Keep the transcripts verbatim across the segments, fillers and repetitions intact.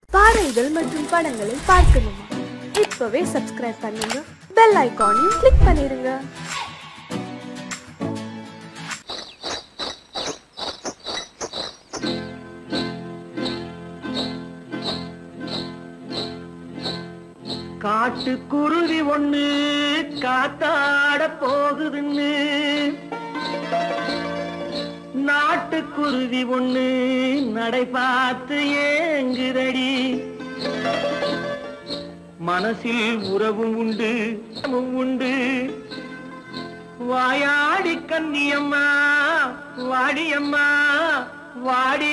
பாடல்கள் மற்றும் படங்களை பார்க்கணுமா? இப்பவே சப்ஸ்கிரைப் பண்ணுங்க, பெல் ஐகானையும் கிளிக் பண்ணிருங்க. காட்டு குருவி ஒண்ணு காத்தாட போகுதுன்னு, நாட்டு குருவி ஒண்ணு நடை பார்த்து ஏங்குதடி. மனசில் உறவும் உண்டு உண்டு, வாயாடி கன்னியம்மா வாடியம்மா வாடி.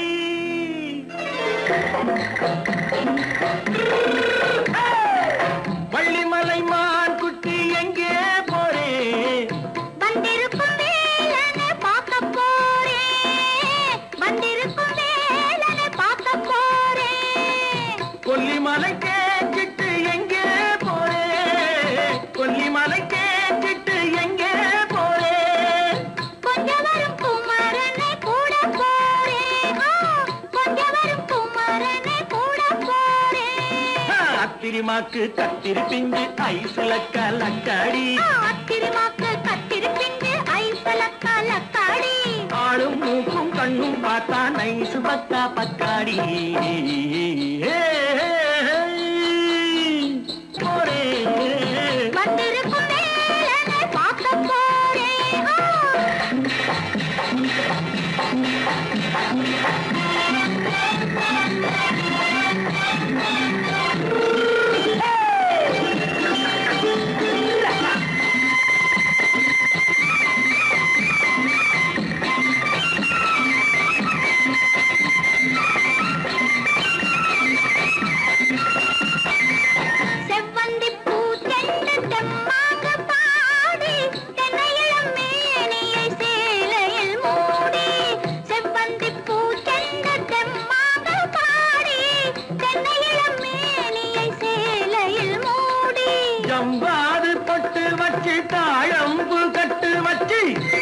வள்ளிமலை மான் குட்டி எங்கே போறே? வந்திருக்கும் வேலனை பார்க்க போறேன், வந்திருக்கும் வேலனை பார்க்க போறேன். கொல்லிமலை கேட்டுட்டு எங்கே போறே? கொல்லிமலை கேட்டுட்டு எங்கே போறே? கொஞ்சம் வரும் குமரனை கூட போறேன், கொஞ்சம் வரும் குமரனை கூட போறேன். அத்திரிமாக்கு கத்திரி பிஞ்சு ஐசுல கலக்காடி, அத்திரிமாக்கு கத்திரி பிஞ்சு ஐசுல கலக்காடி. ஆளும் மூக்கும் கண்ணும் பார்த்தா நைசு பக்கா பக்காடி. போரே வந்திருக்கும் வேலனை பார்க்க போறேன். செவ்வந்தி பூ தென்று தெம்மாக பாடி, தென்னையிளம் மேனியை சேலையில் மூடி. செவ்வந்தி பூ தென்று தெம்மாக பாடி, தென்னையிளம் மேனியை சேலையில் மூடி. ஜம்பாது பொட்டு வச்சு தாழம்பு கட்டு வச்சு,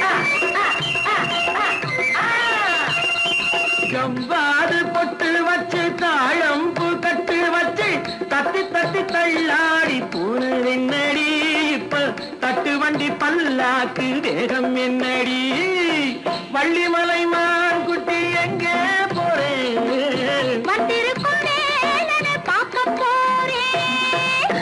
ஜம்பாது பொட்டு வச்சு தாழம்பு கட்டு வச்சு, தத்தி தத்தி தள்ளாடி பூனு என்னடி. இப்ப தட்டு வண்டி பல்லாக்கு வேகம் என்னடி. வள்ளிமலை மான் குட்டி எங்கே போறேன்? வந்திருக்கும் வேலனை பார்க்க போறேன்.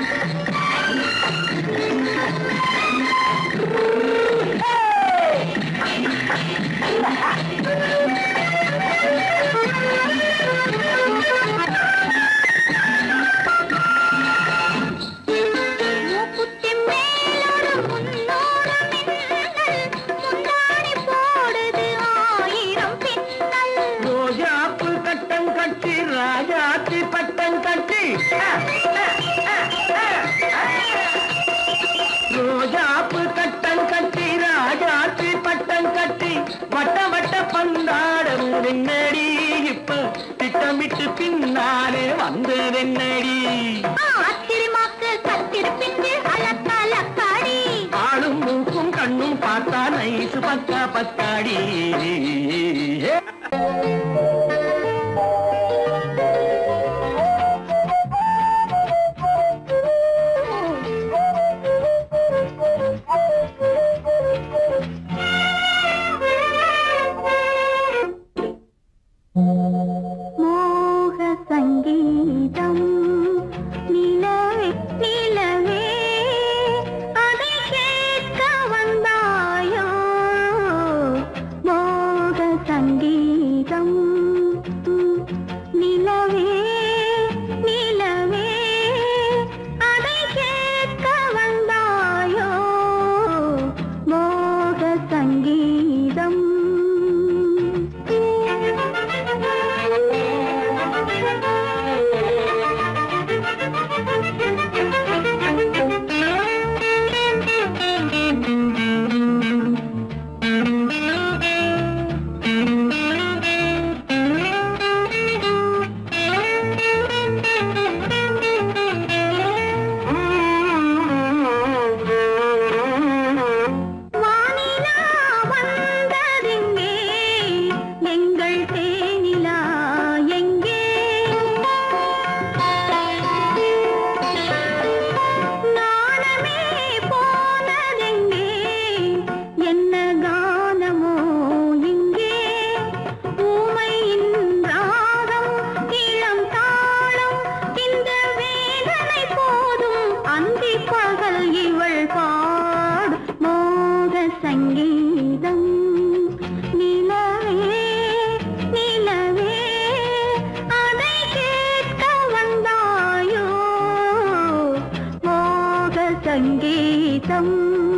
மூக்குத்தி மேலோடு முன்னோடு மின்னல், முந்தாணி போடுது ஆயிரம் பின்னல். ரோஜாப்பு கட்டம் கட்டி ராஜாத்தி பட்டம் கட்டி, ரோஜாப்பு கட்டம் கட்டி ராஜாத்தி பட்டம் கட்டி, வட்ட வட்ட பந்தாடம் என்னடி. இப்ப திட்டமிட்டு பின்னாலே வந்ததென்னடி. அத்திரிமாக்கு கத்திரி பிஞ்சு அலக்கலக்காடி. ஆளும் மூக்கும் கண்ணும் பார்த்தா நைசு பக்கா பக்காடி. மோக சங்கீதம் நிலவே நிலவே, அதை கேட்க வந்தாயோ. மோக சங்கீதம் நிலவே நிலவே, அதை கேட்க வந்தாயோ. மோக சங்கீதம். சங்கீதம்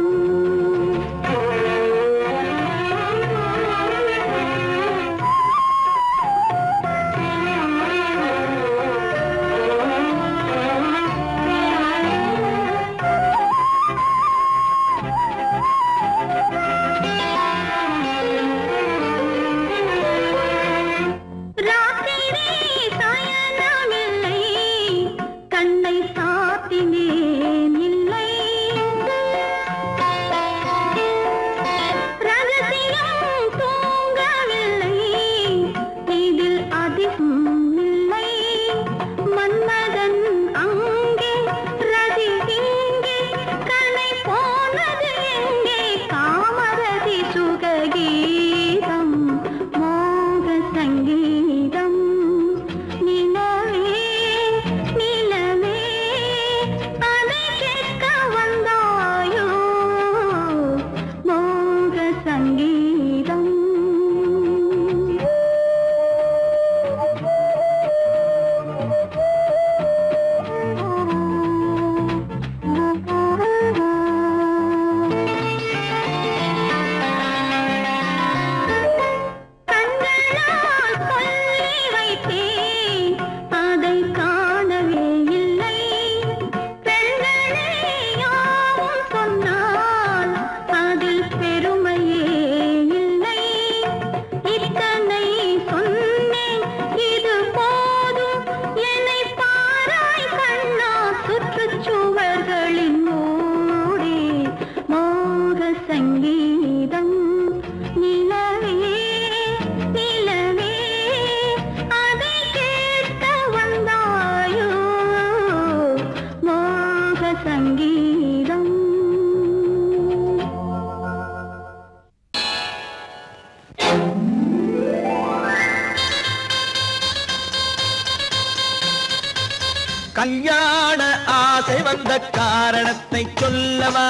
கல்யாண ஆசை வந்த காரணத்தை சொல்லவா?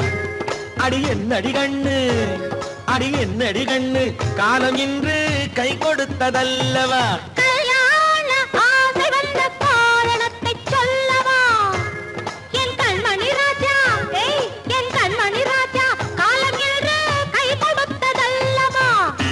அடி என்னடி கண்ணு, அடி என்னடி கண்ணு, காலம் இன்று கை கொடுத்ததல்லவா? கல்யாண ஆசை வந்த காரணத்தை சொல்லவா? என் கண்மணி ராஜா, ஏய் என் கண்மணி ராஜா, காலம் இன்று கை கொடுத்ததல்லவா?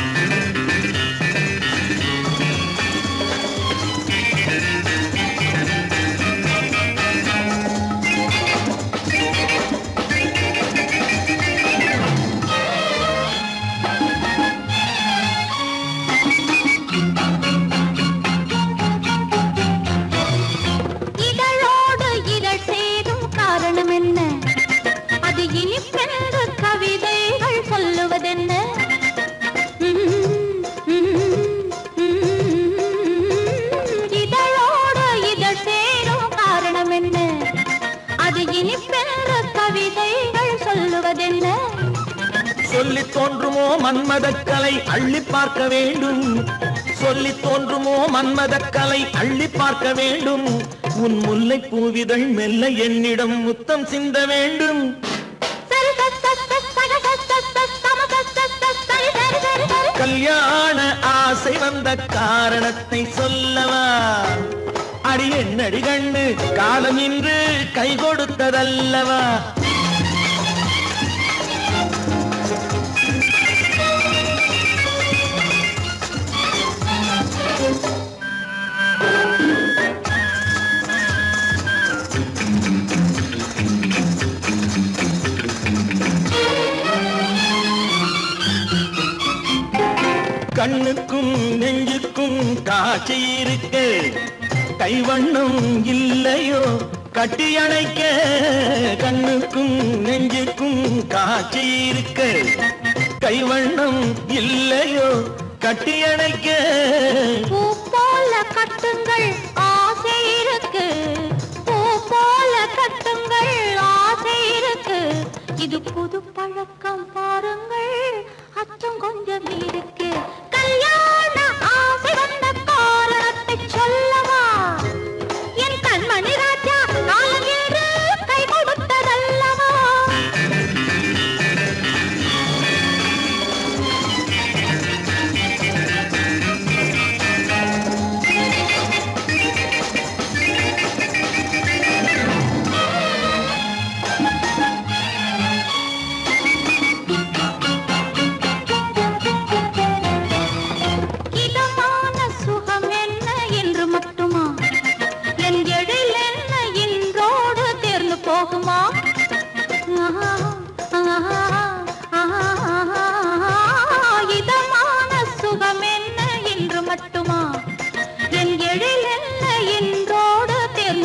சொல்லி தோன்றுமோ மன்மதக்கலை அள்ளி பார்க்க வேண்டும், சொல்லி தோன்றுமோ மன்மதக்கலை அள்ளி பார்க்க வேண்டும். உன் முல்லை பூவிதழ் மெல்ல என்னிடம் முத்தம் சிந்த வேண்டும். கல்யாண ஆசை வந்த காரணத்தை சொல்லவா? அடி என்னடி கண்ணு, காலம் இன்று கை கொடுத்ததல்லவா? கண்ணுக்கும் நெஞ்சுக்கும் காட்சி இருக்க, கைவண்ணம் இல்லையோ கட்டி அணைக்க? கண்ணுக்கும் நெஞ்சுக்கும் காட்சி இருக்க, கைவண்ணம் இல்லையோ கட்டி அணைக்க? பூ போல கட்டுங்கள் ஆசை இருக்கு, பூ போல கட்டுங்கள் ஆசை இருக்கு. இது புது பழக்கம் பாருங்கள், அச்சம் கொஞ்சம் இருக்கு. கல்யாண ஆசை வந்த காரணத்தை சொல்லவா? என் கண்மணி ராஜா, காலம் என்று கை கொடுத்ததல்லவா?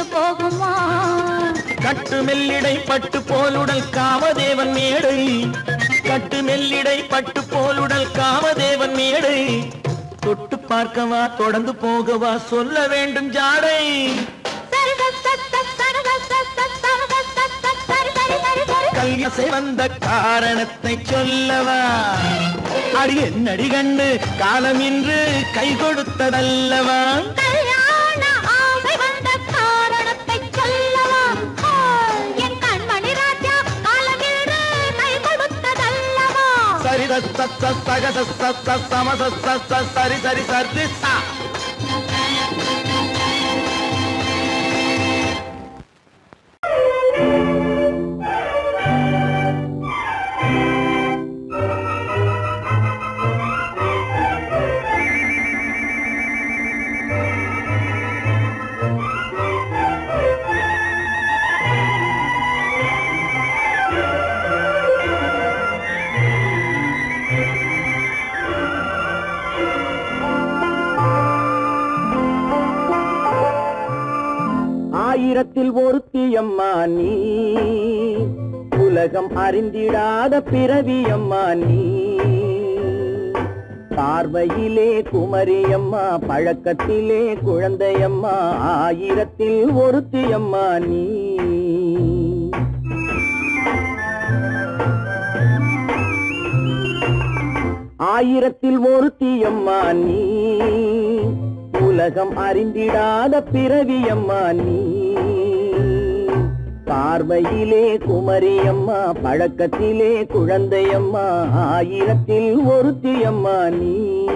போகுமா? கட்டு மெல்லிடை பட்டு போலுடல் காமதேவன் மேடை, கட்டு மெல்லிடை பட்டு போலுடல் காமதேவன் மேடை. தொட்டு பார்க்கவா தொடர்ந்து போகவா சொல்ல வேண்டும் ஜாடை. கல்யாசை வந்த காரணத்தை சொல்லவா? அடி என்னடி கண்டு காலம் இன்று கை கொடுத்ததல்லவா? கல்யாண ஆசை வந்த காரணத்தை சொல்லவா? என் கண்மணி ராஜா காலம் இன்று கை கொடுத்ததல்லவா? சரி சத்த சகத சத்த சமத சத்த சரி சரி சரி சா. ஆயிரத்தில் ஒருத்தியம்மா நீ, உலகம் அறிந்திடாத பிறவியம்மா நீ. பார்வையிலே குமரியம்மா, பழக்கத்திலே குழந்தையம்மா, ஆயிரத்தில் ஒருத்தியம்மா நீ. ஆயிரத்தில் ஒருத்தியம்மா நீ, உலகம் அறிந்திடாத பிறவியம்மா நீ. பார்வையிலே குமரியம்மா, பழக்கத்திலே குழந்தையம்மா, ஆயிரத்தில் ஒருத்தியம்மா நீ.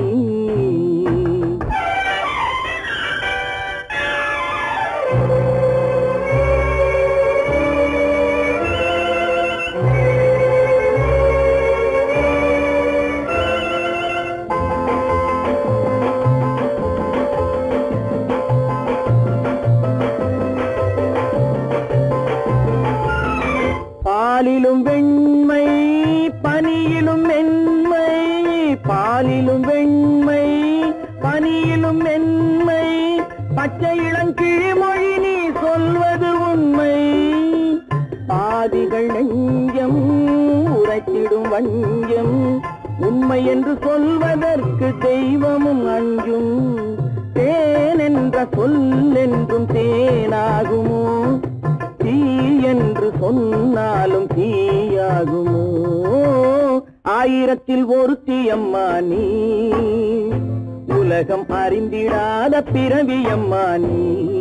பாலிலும் வெண்மை பனியிலும் மென்மை, பாலிலும் வெண்மை பனியிலும் மென்மை, பச்சை இளங்கிழிமொழி நீ சொல்வது உண்மை. பாதிகள் நெஞ்சம் உரைத்திடும் வஞ்சம், உண்மை என்று சொல்வதற்கு தெய்வமும் அஞ்சும். தேன் என்ற சொல் என்றும் தேனாகுமோ, தீ என்று சொன்னாலும் தீயாகுமோ. ஆயிரத்தில் ஒருத்தியம்மா நீ, உலகம் அறிந்திடாத பிறவியம்மா நீ.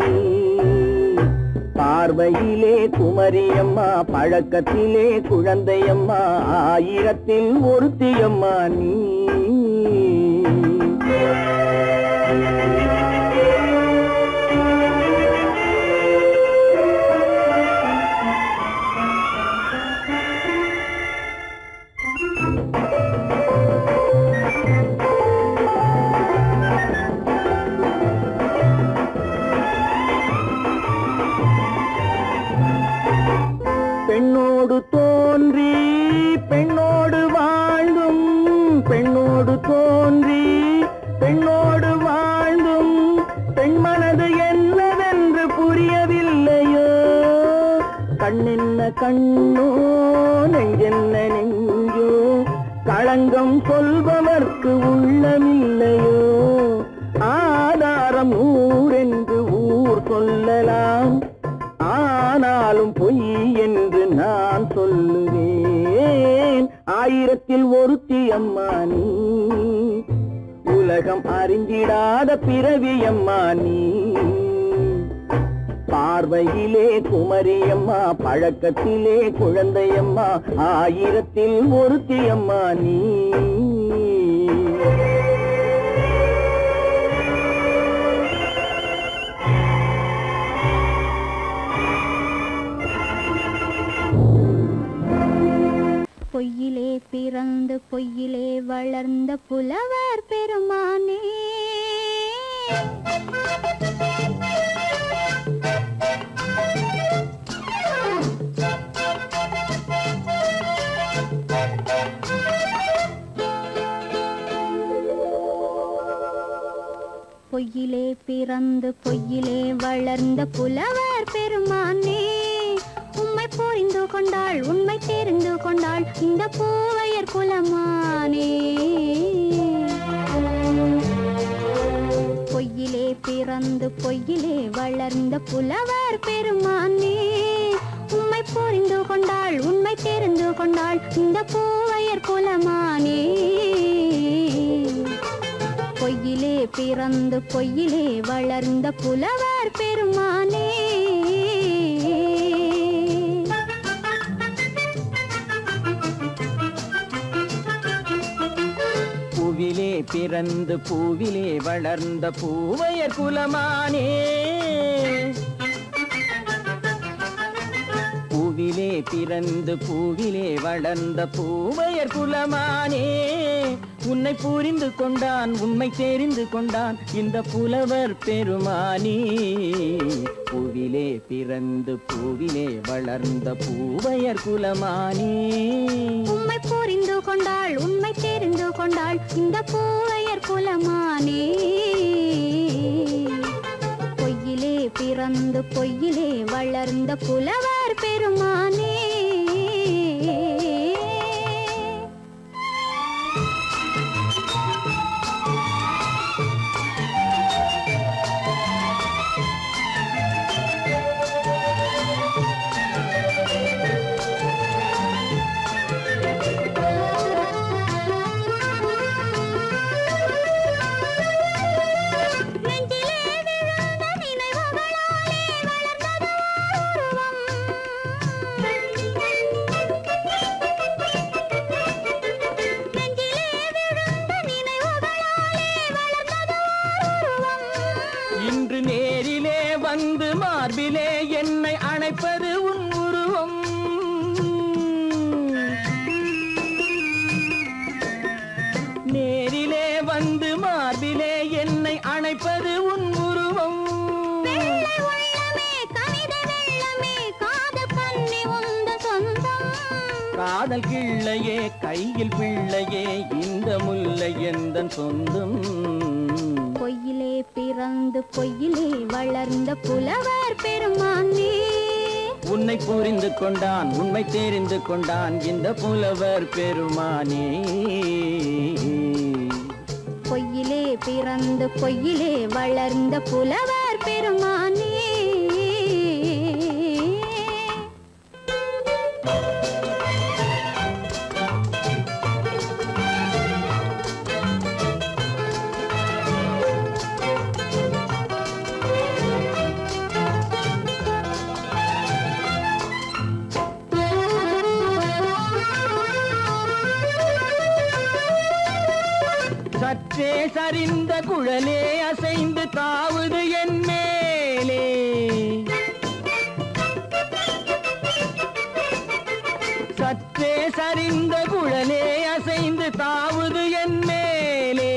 பார்வையிலே குமரியம்மா, பழக்கத்திலே குழந்தையம்மா, ஆயிரத்தில் ஒருத்தியம்மா நீ. பெண்ணோடு தோன்றி பெண்ணோடு வாழ்ந்தும், பெண்ணோடு தோன்றி பெண்ணோடு வாழ்ந்தும், பெண் மனது என்னவென்று புரியவில்லையோ. கண்ணென்ன கண்ணோ, நெஞ்சென்ன நெஞ்சோ, களங்கம் சொல்பவர்க்கு உள்ளமில்லையோ. ஆதாரம் ஊரென்று ஊர் சொல்லலாம், ஆனாலும் பொய் என்று நான் சொல்லுவேன். ஆயிரத்தில் ஒருத்தியம்மா நீ, உலகம் அறிந்திடாத பிறவியம்மா நீ. பார்வையிலே குமரியம்மா, பழக்கத்திலே குழந்தையம்மா, ஆயிரத்தில் ஒருத்தியம்மா நீ. பொய்யிலே பிறந்து பொய்யிலே வளர்ந்த புலவர் பெருமானே, பொய்யிலே பிறந்து பொய்யிலே வளர்ந்த புலவர் பெருமானே உம்மை புரிந்து கொண்டாள் உண்மை தெரிந்து கொண்டாள் இந்த பூவையர் குலமானே பொய்யிலே பிறந்து பொய்யிலே வளர்ந்த புலவர் பெருமானே உம்மை புரிந்து கொண்டாள் உண்மை தெரிந்து கொண்டாள் இந்த பூவையர் குலமானே பொய்யிலே பிறந்து பொய்யிலே வளர்ந்த புலவர் பெருமானே பூவிலே பிறந்து பூவிலே வளர்ந்த பூவையர் குலமானே பூவிலே பிறந்து பூவிலே வளர்ந்த பூவையர் குலமானே உன்னை புரிந்து கொண்டான் உண்மை தெரிந்து கொண்டான் இந்த புலவர் பெருமானே பூவிலே பிறந்து பூவிலே வளர்ந்த பூவையர் குலமானே உம்மை புரிந்து கொண்டாள் உண்மை தெரிந்து கொண்டாள் இந்த பூவையர் குலமானே பொய்யிலே பிறந்து பொய்யிலே வளர்ந்த புலவர் பெருமானே மார்பிலே என்னை அணைப்பது உன் உருவம் நேரிலே வந்து மார்பிலே என்னை அணைப்பது உன் உருவம் காதல் கிள்ளையே கையில் பிள்ளையே இந்த முல்லை எந்தன் சொந்தம் பொய்யிலே பிறந்து பொய்யிலே வளர்ந்த புலவர் பெருமானே உன்னை புரிந்து கொண்டான் உண்மை தெரிந்து கொண்டான் இந்த புலவர் பெருமானே பொய்யிலே பிறந்து பொய்யிலே வளர்ந்த புலவர் பெருமானே சற்றே சரிந்த குழலே அசைந்து தாவுது என் மேலே சற்றே சரிந்த குழலே அசைந்து தாவுது என் மேலே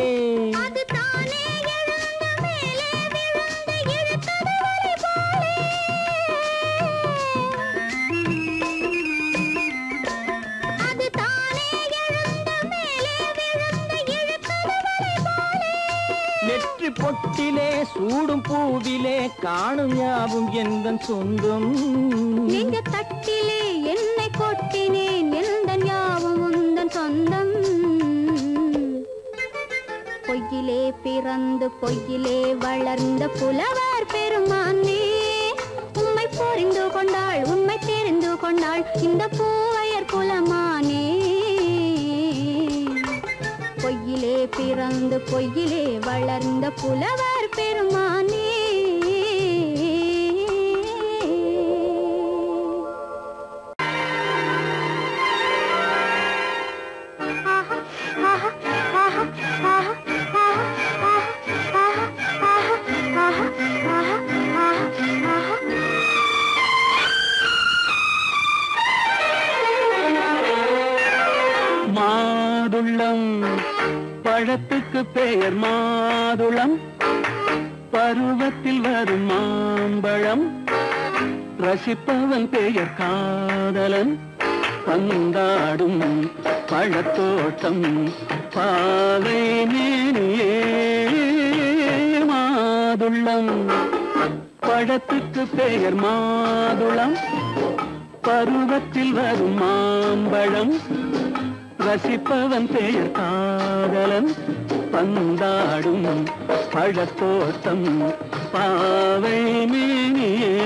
நெற்றி பொட்டிலே சூடும் பூவிலே காணும் யாவும் எந்தன் சொந்தம் நெஞ்ச தட்டிலே என்னை கொட்டினேன் எந்தன் யாவும் உந்தன் சொந்தம் பொய்யிலே பிறந்து பொய்யிலே வளர்ந்த புலவர் பெருமானே உம்மை புரிந்து கொண்டாள் உண்மை தெரிந்து கொண்டாள் இந்த பூவையர் குலமானே பொய்யிலே பிறந்து பொய்யிலே வளர்ந்த புலவர் பெருமானே மாதுளம் பழத்துக்கு பெயர் மாதுளம் பருவத்தில் வரும் மாம்பழம் ரசிப்பவன் பெயர் காதலன் பந்தாடும் பழத்தோட்டம் பாவை மேனியே மாதுளம் மாதுளம் பழத்துக்கு பெயர் மாதுளம் பருவத்தில் வரும் மாம்பழம் ரசிப்பவன் பெயர் காதலன் பந்தாடும் பழத்தோட்டம் பாவை மேனியே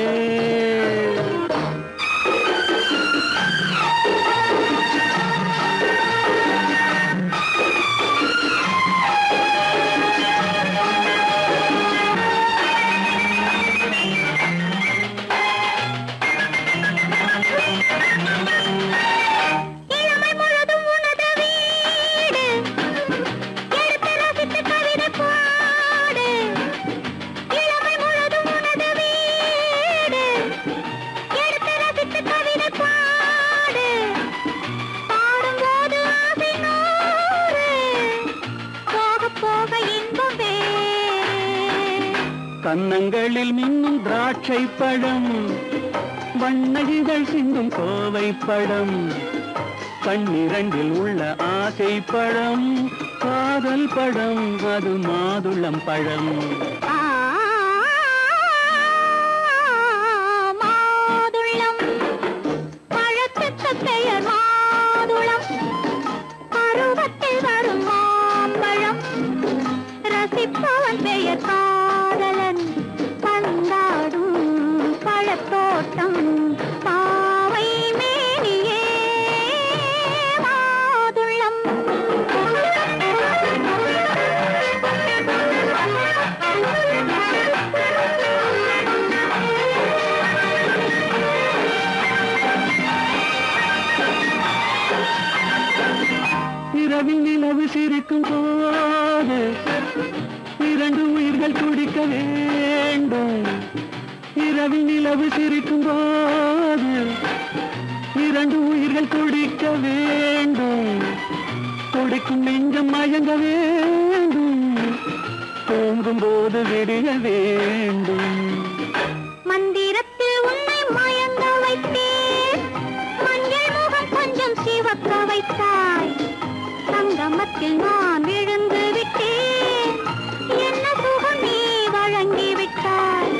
கன்னங்களில் மின்னும் திராட்சை பழம் வண்ணகிகள் சிந்தும் கோவை பழம் கண்ணிரண்டில் உள்ள ஆசை பழம் காதல் பழம் அது மாதுளம் பழம் மாதுளம் பழத்துக்கு பெயர் மாதுளம் பருவத்தில் வரும் மாம்பழம் ரசிப்பவன் பெயர் காதலன் பந்தாடும் பழத்தோட்டம் பாவை மேனியே மாதுளம் இரவில் நிலவு சிரிக்கும் போது இரண்டு உயிர்கள் துடிக்க வேண்டும் இரவில் நிலவு சிரிக்கும் போது இரண்டு உயிர்கள் துடிக்க வேண்டும் துடிக்கும் நெஞ்சம் மயங்க வேண்டும் தூங்கும் போது விடிய வேண்டும் மந்திரத்தில் உன்னை மயங்க வைத்தேன் மஞ்சள் முகம் கொஞ்சம் சிவக்க வைத்தாய் சங்கமத்தில் நான் விழுந்து விட்டேன் என்ன சுகம் நீ வழங்கி விட்டாய்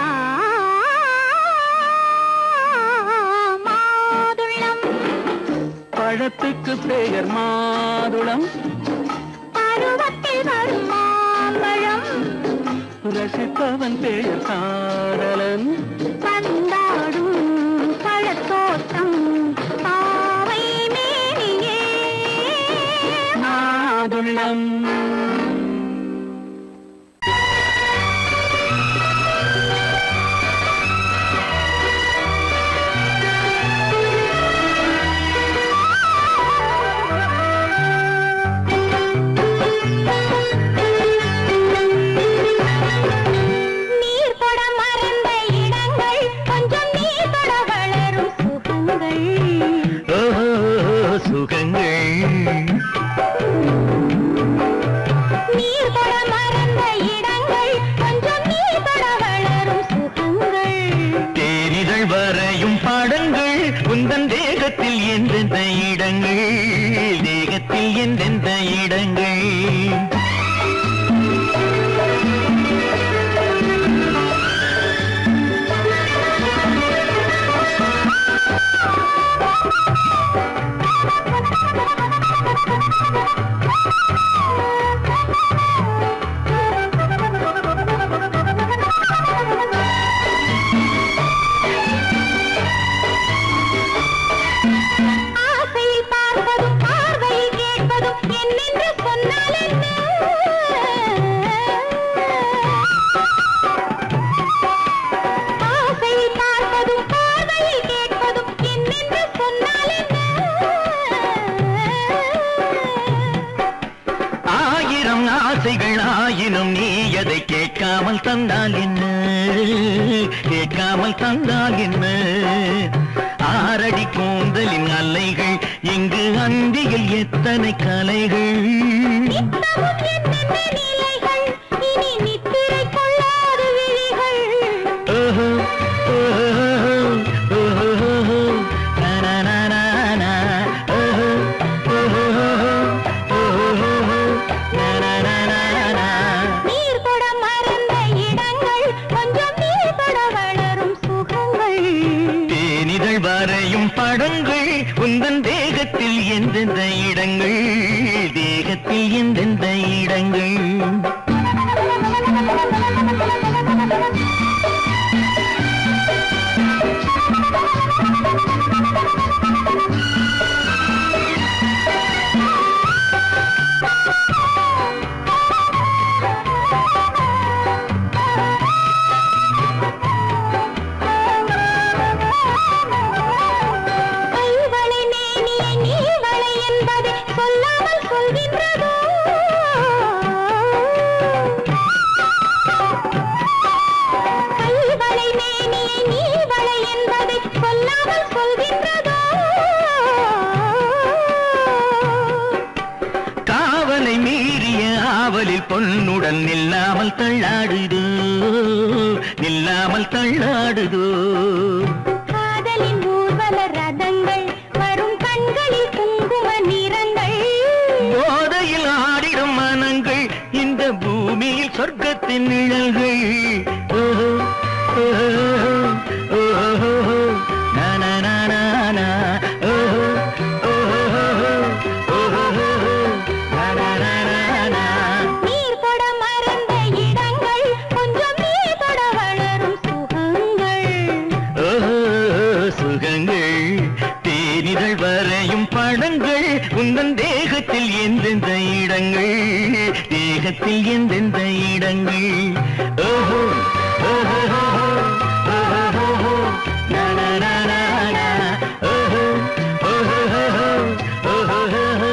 மாதுளம் பழத்துக்கு பெயர் மாதுளம் பருவத்தில் வரும் மாம்பழம் ரசிப்பவன் பெயர் காதலன் பந்தாடும் பழத்தோட்டம் பாவை மேனியே மாதுளம் உந்தன் தேகத்தில் எந்தெந்த இடங்கள் தேகத்தில் எந்தெந்த இடங்கள் ஆயினும் நீ எதை கேட்காமல் தந்தால் என்ன கேட்காமல் தந்தால் என்ன ஆறடி கூந்தலின் அலைகள் இங்கு அந்தியில் எத்தனை கலைகள் ஓஹோ நீர் கொட மறந்த இடங்கள் உந்தன் தேகத்தில் எந்தெந்த இடங்கள் தேகத்தில் எந்தெந்த இடங்கள் பொன்னுடன் நில்லாமல் தள்ளாடுதோ நில்லாமல் தள்ளாடுதோ காதலின் ஊர்வல ரதங்கள் வரும் கண்களில் குங்கும நிறங்கள் போதையில் ஆடிடும் மனங்கள் இந்த பூமியில் சொர்க்கத்தின் நிழல்கள் ஓஹோ ஓஹோ ஓஹோ நானா நானா நா ஓஹோ உந்தன் தேகத்தில் எந்தெந்த இடங்கள் தேகத்தில் எந்தெந்த இடங்கள் ஓஹோ ஓஹோ ஓஹோ ஓஹோ ஓஹோ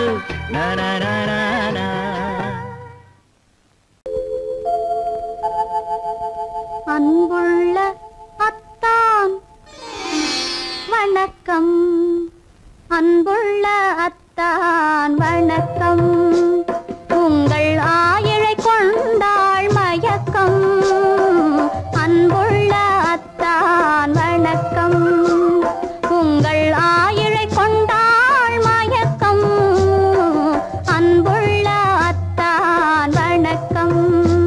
அன்புள்ள அத்தான் வணக்கம் அன்புள்ள அத்தான் வணக்கம் உங்கள் ஆயிழை கொண்டாள் மயக்கம் அன்புள்ள அத்தான் வணக்கம் உங்கள் ஆயிழை கொண்டாள் மயக்கம் அன்புள்ள அத்தான் வணக்கம்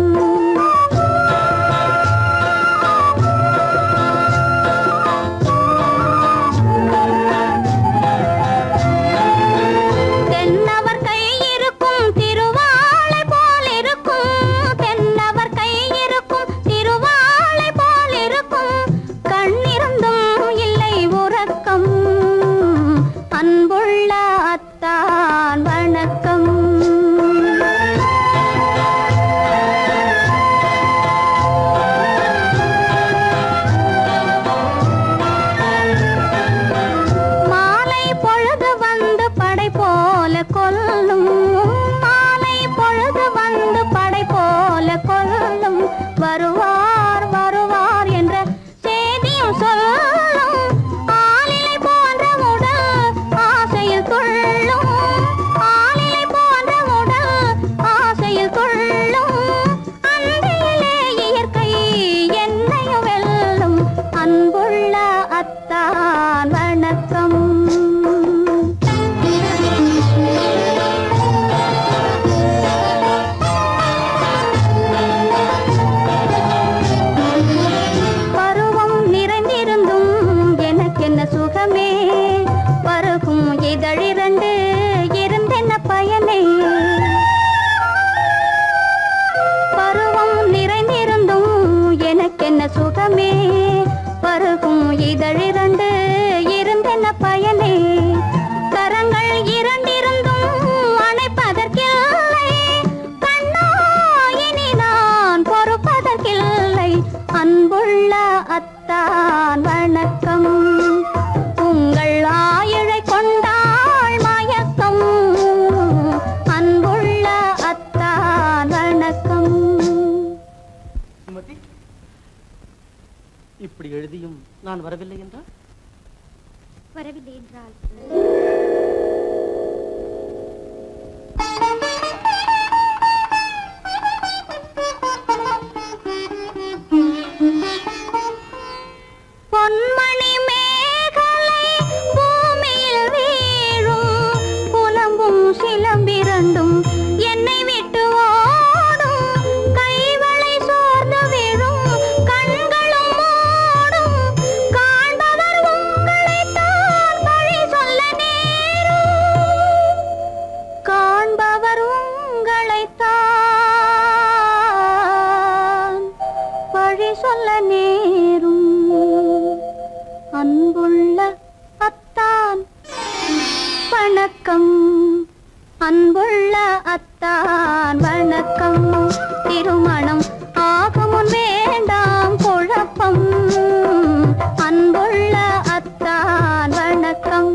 வருவார் வருவார் என்ற செய்தியும் சொல்லும் ஆளிலை போன்ற உடல் ஆசையில் துள்ளும் ஆளிலை போன்ற உடல் ஆசையில் துள்ளும் அன்பிலே இயற்கை என்னையும் வெல்லும் அன்புள்ள அத்தான் வணக்கம் சுகமே பருகும் இதழிரண்டு இருந்தென்ன பயனே பருவம் நிறைந்திருந்தும் எனக்கென்ன சுகமே பருகும் இதழிரண்டு இருந்தென்ன பயனே கரங்கள் இரண்டிருந்தும் அணைப்பதற்கில்லை கண்ணா இனி நான் பொறுப்பதற்கில்லை அன்புள்ள அத்தான் வணக்கம் உங்கள் ஆயிழை கொண்டாள் மயக்கம் அன்புள்ள அத்தான் வணக்கம் இப்படி எழுதியும் நான் வரவில்லை என்றால் வரவில்லை என்றால் பொன்மணி மேகலை பூமியில் வீழும் புலம்பும் சிலம்பிரண்டும் என்னை விட்டு ஓடும் கைவளை சோர்ந்து விழும் கண்களும் மூடும் காண்பவர் உங்களைத்தான் வழி சொல்ல நேரும் அன்புள்ள அத்தான் வணக்கம், அன்புள்ள அத்தான் வணக்கம். திருமணம் ஆகுமுன் வேண்டாம் குழப்பம், அன்புள்ள அத்தான் வணக்கம்.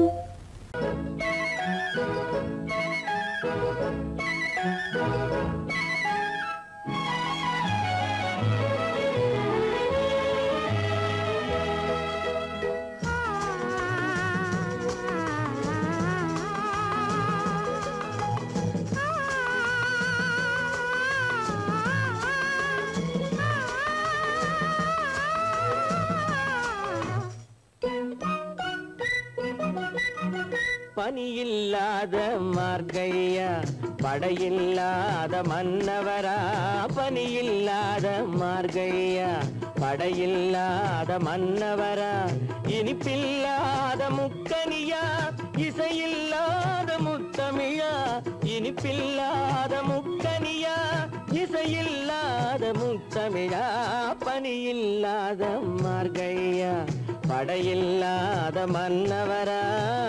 பனியில்லாத மார்கழியா படையில்லாத மன்னவரா, பனியில்லாத மார்கழியா படையில்லாத மன்னவரா, இனிப்பில்லாத முக்கனியா இசையில்லாத முத்தமிழா, இனிப்பில்லாத முக்கனியா இசையில்லாத முத்தமிழா, பனியில்லாத மார்கழியா படையில்லாத மன்னவரா.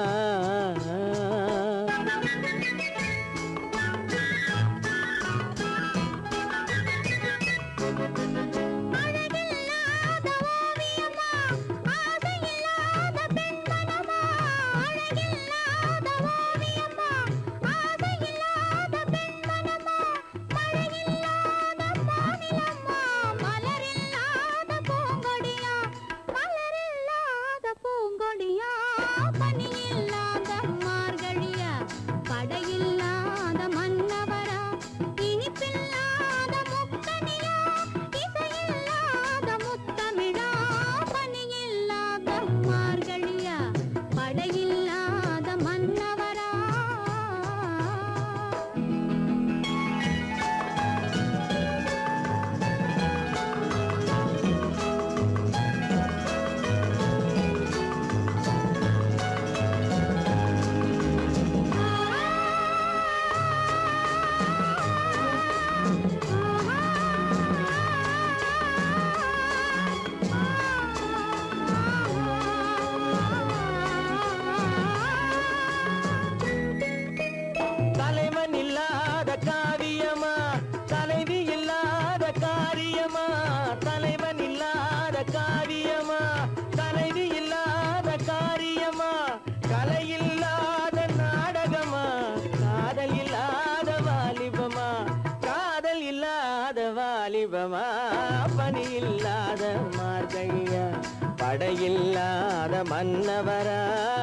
பனியில்லாத மார்கழியா படையில்லாத மன்னவரா.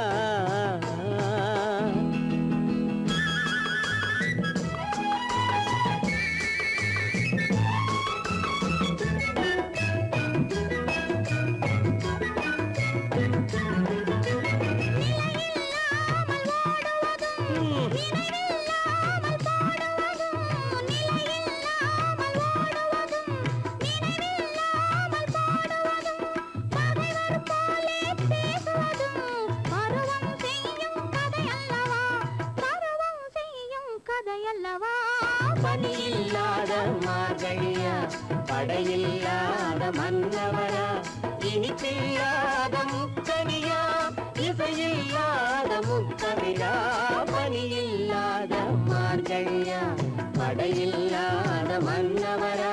பனியில்லாத மார்கழியா படையில்லாத மன்னவரா, இனிப்பில்லாத முக்கனியா இசையில்லாத முத்தமிழா, பனியில்லாத மார்கழியா படையில்லாத மன்னவரா.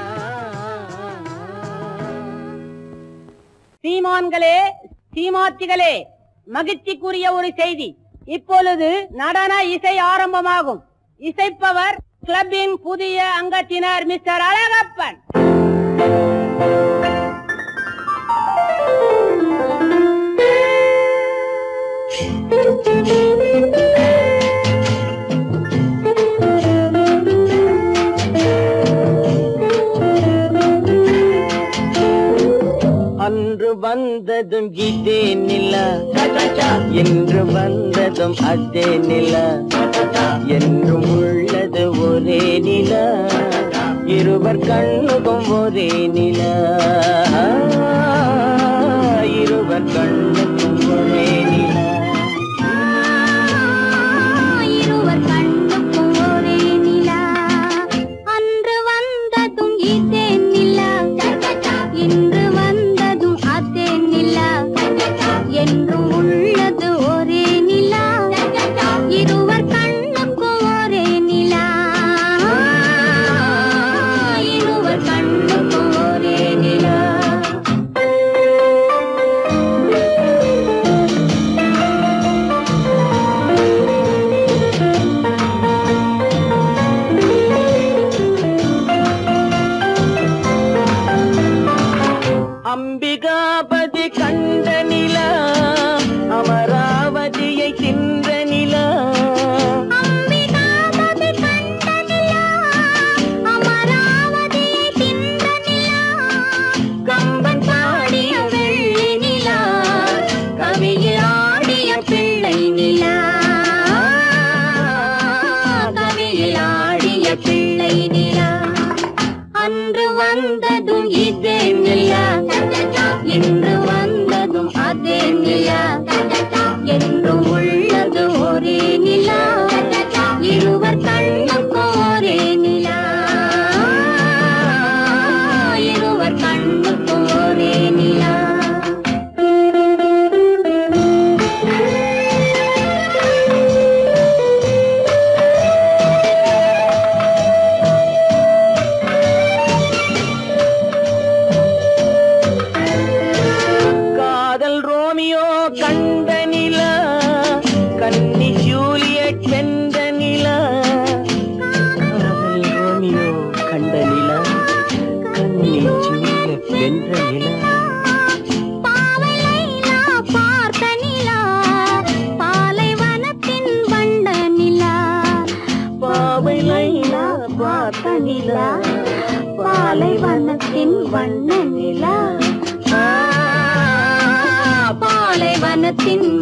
சீமான்களே, சீமாத்திகளே, மகிழ்ச்சிக்குரிய ஒரு செய்தி. இப்பொழுது நடன இசை ஆரம்பமாகும். இசைப்பவர் கிளப்பின் புதிய அங்கத்தினர் மிஸ்டர் அழகப்பன். அன்று வந்ததும் இதே நிலா, என்று வந்ததும் அதே நிலா, என்றும் உள்ளது ஒரே நிலா, இருவர் கண்ணுக்கும் ஒரே நிலா, இருவர் கண்ணுக்கும் ஒரே நிலா, இருவர் கண்ணுக்கும் ஒரே நிலா. அன்று வந்ததும் இதே நிலா, இன்று வந்ததும் அதே நிலா, என் அம்பிகாபதி கண்ட நிலா அமராவதியை தின்ற நிலா அம்பிகாபதி கண்ட நிலா அமராவதியை தின்ற நிலா கம்பன் பாடிய வெள்ளி நிலா கவியில் ஆடிய பிள்ளை நிலா கவியில் ஆடிய பிள்ளை நிலா அன்று வந்ததும் இதே நிலா இன்று வந்ததும் அதே நிலா என்றும் உள்ளது ஒரே நிலா இருவர் கண்ணுக்கும் ஒரே நிலா இருவர் கண்ணுக்கும் ஒரே நிலா காதல் ரோமியோ கண்ட நிலா கன்னி ஜூலியட் வென்ற நிலா காதல் ரோமியோ கண்ட நிலா கன்னி ஜூலியட் வென்ற நிலா பாவை லைலா பார்த்த நிலா பாலைவனத்தின் வண்ண நிலா பாவை லைலா பார்த்த நிலா பாலைவனத்தின் வண்ண நிலா பாலைவனத்தின்